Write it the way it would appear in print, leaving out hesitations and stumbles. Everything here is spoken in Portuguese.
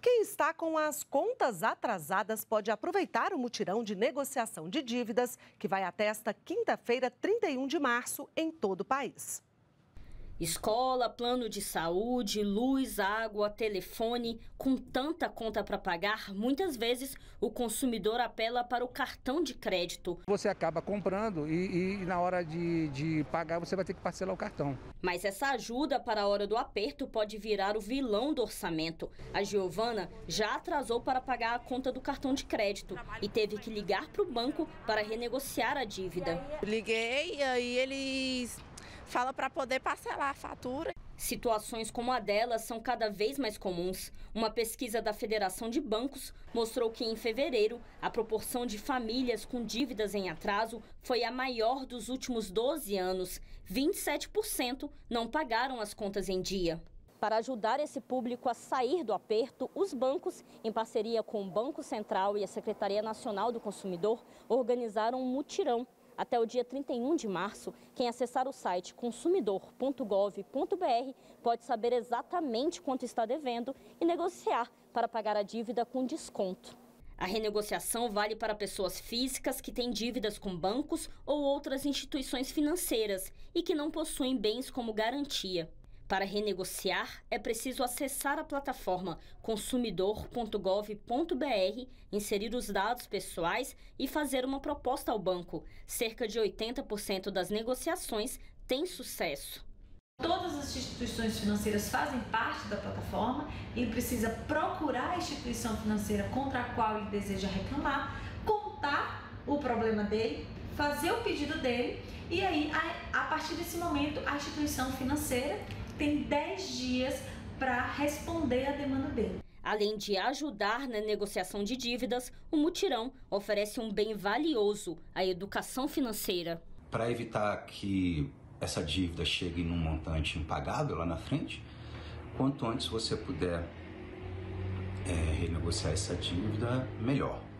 Quem está com as contas atrasadas pode aproveitar o mutirão de negociação de dívidas, que vai até esta quinta-feira, 31 de março, em todo o país. Escola, plano de saúde, luz, água, telefone, com tanta conta para pagar, muitas vezes o consumidor apela para o cartão de crédito. Você acaba comprando e na hora de pagar você vai ter que parcelar o cartão. Mas essa ajuda para a hora do aperto pode virar o vilão do orçamento. A Giovana já atrasou para pagar a conta do cartão de crédito e teve que ligar para o banco para renegociar a dívida. Liguei e aí eles falam para poder parcelar a fatura. Situações como a dela são cada vez mais comuns. Uma pesquisa da Federação de Bancos mostrou que em fevereiro a proporção de famílias com dívidas em atraso foi a maior dos últimos 12 anos. 27% não pagaram as contas em dia. Para ajudar esse público a sair do aperto, os bancos, em parceria com o Banco Central e a Secretaria Nacional do Consumidor, organizaram um mutirão. Até o dia 31 de março, quem acessar o site consumidor.gov.br pode saber exatamente quanto está devendo e negociar para pagar a dívida com desconto. A renegociação vale para pessoas físicas que têm dívidas com bancos ou outras instituições financeiras e que não possuem bens como garantia. Para renegociar, é preciso acessar a plataforma consumidor.gov.br, inserir os dados pessoais e fazer uma proposta ao banco. Cerca de 80% das negociações têm sucesso. Todas as instituições financeiras fazem parte da plataforma. Ele precisa procurar a instituição financeira contra a qual ele deseja reclamar, contar o problema dele, fazer o pedido dele e aí, a partir desse momento, a instituição financeira tem 10 dias para responder à demanda dele. Além de ajudar na negociação de dívidas, o mutirão oferece um bem valioso, a educação financeira. Para evitar que essa dívida chegue num montante impagável lá na frente, quanto antes você puder renegociar essa dívida, melhor.